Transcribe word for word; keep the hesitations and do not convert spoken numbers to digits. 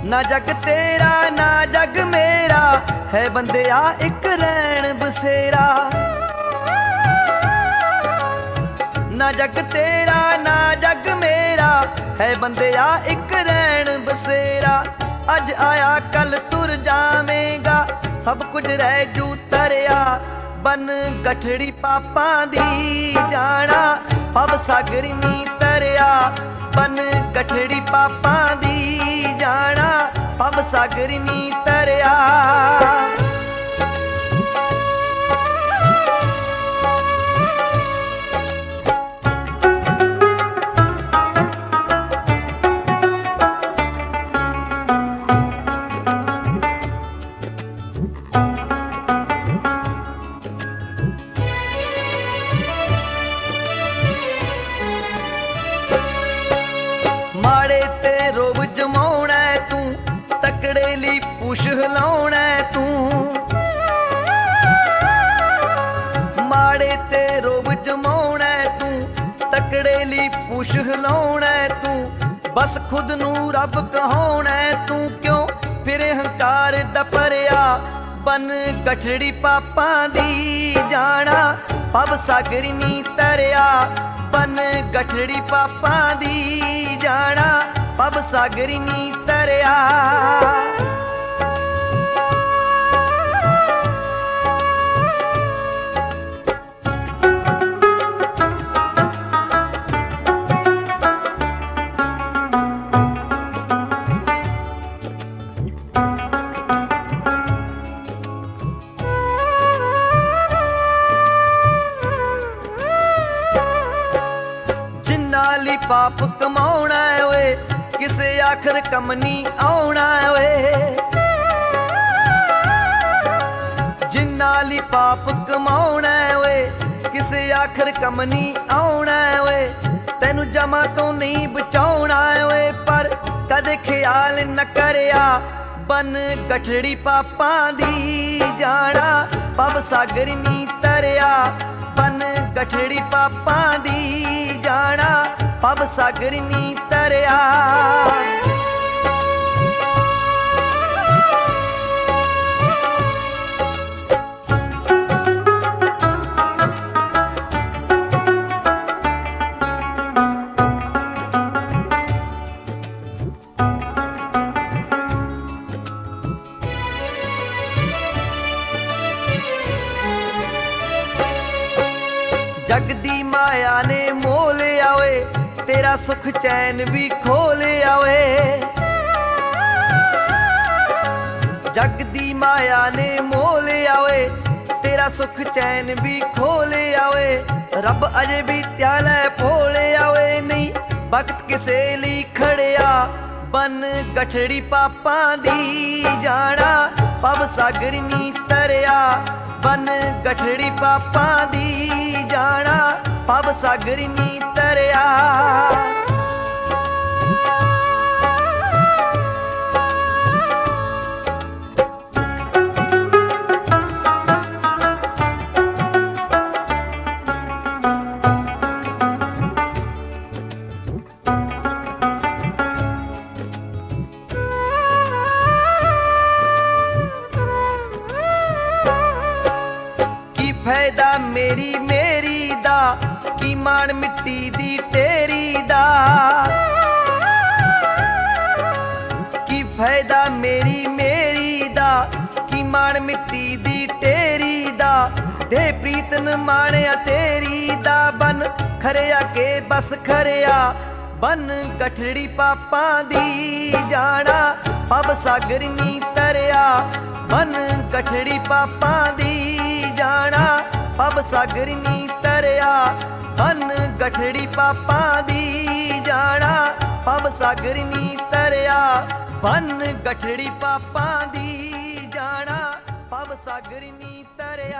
ना जग तेरा ना जग मेरा, है बंदिया एक रैन बसेरा। ना जग तेरा ना जग मेरा, है बंदिया एक रैन बसेरा। अज आया कल तुर जावेगा, सब कुछ रह जू तरिया। बन गठड़ी पापा दी जाना, पब सागर नी तरिया। बन गठड़ी पापा दी जाना, पब सागर नी तरिया। माड़े ते रोब जमाउणा तू, तकड़े ली पूछ हिलाउणा तू। माड़े ते रोब जमाउणा तू, तकड़े ली पूछ हिलाउणा तू। बस खुद नू रब कहाउणा तू, क्यों फिर हंकार दा भरिया। बन गठड़ी पापा दी जाना, पब सागर नी तरिया। बन गठड़ी पापा दी जाना, पब सागर नी तरिया। नाली पाप कमाउणा ओए, किसे आखिर कम नी आउणा ओए। जिन्नाली पाप कमाउणा ओए, किसे आखिर कम नी आउणा ओए। तैनू जमा तो नहीं बचाउणा ओए, पर कदे ख्याल न करिया। बन गठड़ी पापा दी जाना, पब सागर नी तरिया। बन गठड़ी पापा दी जाना, पब सागर नी तरिया। जग दी माया ने मोल आवे, तेरा सुख चैन भी खोल आवे। जग दी माया ने मोल आवे, तेरा सुख चैन भी खोल आवे। रब अजे भी त्याले फोल आवे, नहीं वक्त किसे ली खड़िया। बन गठड़ी पापा दी जाना, पब सागर नी तरिया। बन गठड़ी पापा दी जाना, पब सागर नी तरिया। फायदा मेरी मेरी दा, की मान मिट्टी दी तेरी दा। की फायदा मेरी मेरी दा, की मान मिट्टी दी तेरी दा। दे प्रीतन माणिया तेरी दा, बन खरिया के बस खरिया। बन गठड़ी पापा दी जाना, पब सागर नी तरिया। बन गठड़ी पापा दी जाना, पब सागर नी तरिया। बन गठड़ी पापा दी जाना, पब सागर नी तरिया। बन गठड़ी पापा दी जाना, पब सागर नी तरिया।